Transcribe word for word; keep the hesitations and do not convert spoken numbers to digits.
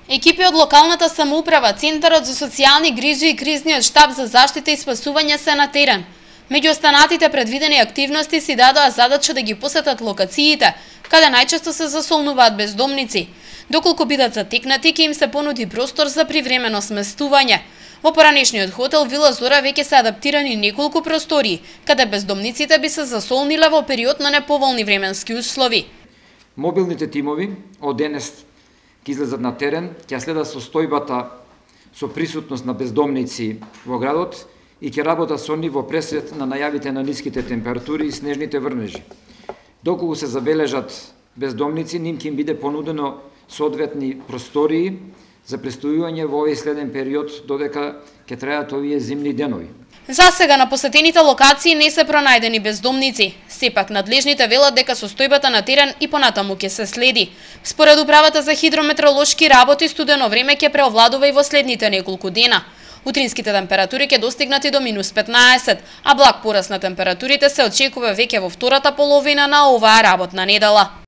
Екипи од локалната самоуправа, Центарот за социјални грижи и кризниот штаб за заштита и спасување се на терен. Меѓу останатите предвидени активности си дадоа задача да ги посетат локациите, каде најчесто се засолнуваат бездомници. Доколку бидат затекнати, ќе им се понуди простор за привремено сместување. Во поранешниот хотел Вила Зора веќе се адаптирани неколку простории, каде бездомниците би се засолниле во период на неповолни временски услови. Мобилните тимови од денес ќе излезат на терен, ќе следат состојбата со присутност на бездомници во градот и ќе работат со нив во пресвет на најавите на ниските температури и снежните врнежи. Доколку се забележат бездомници, ним ќе им биде понудено соодветни простории за престојување во овој следен период додека ќе трајат овие зимни денови. За сега на посетените локации не се пронајдени бездомници. Сепак надлежните велат дека состојбата на терен и понатаму ќе се следи. Според управата за хидрометеоролошки работи, студено време ќе преовладува и во следните неколку дена. Утринските температури ќе достигнат и до минус петнаесет, а благ пораст на температурите се очекува веќе во втората половина на оваа работна недела.